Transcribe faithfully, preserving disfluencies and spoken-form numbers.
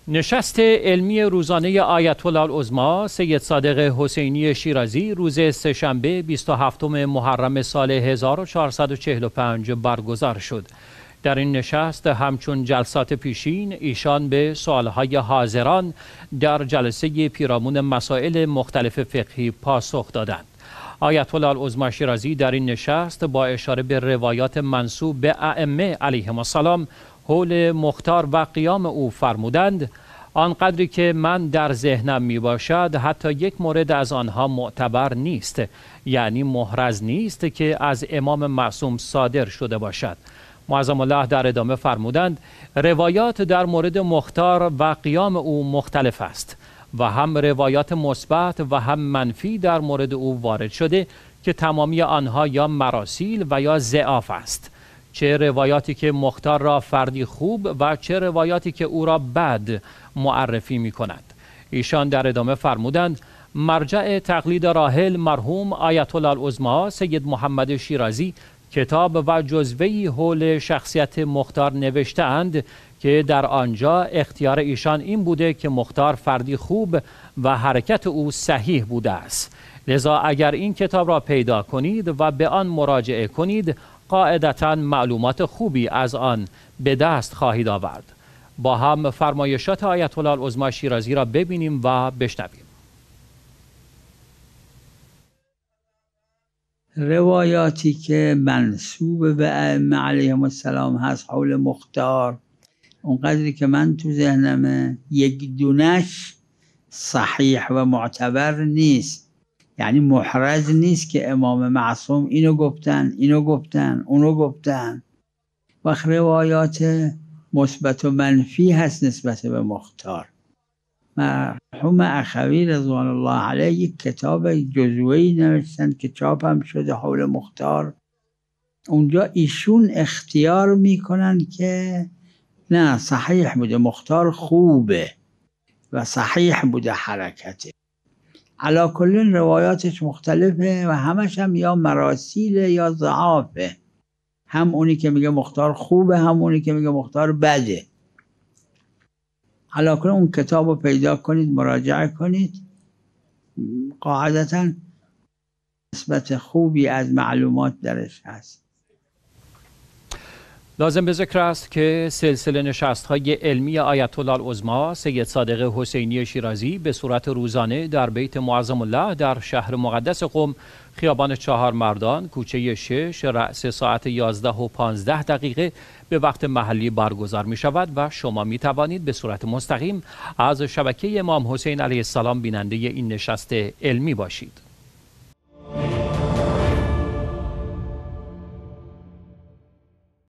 نشست علمی روزانه آیت الله العظمی سید صادق حسینی شیرازی روز سه‌شنبه بیست و هفتم محرم سال هزار و چهارصد و چهل و پنج برگزار شد. در این نشست همچون جلسات پیشین ایشان به سوالهای حاضران در جلسه پیرامون مسائل مختلف فقهی پاسخ دادند. آیت الله العظمی شیرازی در این نشست با اشاره به روایات منسوب به ائمه علیهم السلام حول مختار و قیام او فرمودند: آنقدری که من در ذهنم می باشد حتی یک مورد از آنها معتبر نیست، یعنی محرز نیست که از امام معصوم صادر شده باشد. معظم الله در ادامه فرمودند روایات در مورد مختار و قیام او مختلف است و هم روایات مثبت و هم منفی در مورد او وارد شده که تمامی آنها یا مراسیل و یا ضعاف است، چه روایاتی که مختار را فردی خوب و چه روایاتی که او را بد معرفی می کند. ایشان در ادامه فرمودند مرجع تقلید راحل مرحوم آیت الله العظمی سید محمد شیرازی کتاب و جزوه‌ای حول شخصیت مختار نوشته‌اند که در آنجا اختیار ایشان این بوده که مختار فردی خوب و حرکت او صحیح بوده است. لذا اگر این کتاب را پیدا کنید و به آن مراجعه کنید قاعدتاً معلومات خوبی از آن به دست خواهید آورد. با هم فرمایشات آیت الله العظمی شیرازی را ببینیم و بشنویم. روایاتی که منسوب به ائمه علیهم السلام هست حول مختار، اونقدری که من تو ذهنمه یک دونش صحیح و معتبر نیست، یعنی محرز نیست که امام معصوم اینو گفتن اینو گفتن اونو گفتن. وقت روایات مثبت و منفی هست نسبت به مختار. مرحوم اخوی رضوان الله علیه یک کتاب جزوه‌ای نوشتن که چاپ هم شده حول مختار. اونجا ایشون اختیار میکنن که نه، صحیح بوده، مختار خوبه و صحیح بوده حرکته. علا کل روایاتش مختلفه و همش هم یا مراسیله یا ضعافه، هم اونی که میگه مختار خوبه هم اونی که میگه مختار بده. علا کل اون کتاب رو پیدا کنید، مراجعه کنید، قاعدتا نسبت خوبی از معلومات درش هست. لازم به ذکر است که سلسله نشست‌های علمی آیت الله العظمی سید صادق حسینی شیرازی به صورت روزانه در بیت معظم الله در شهر مقدس قم، خیابان چهار مردان، کوچه شش، رأس ساعت یازده و پانزده دقیقه به وقت محلی برگزار می شود و شما می توانید به صورت مستقیم از شبکه امام حسین علیه السلام بیننده این نشست علمی باشید.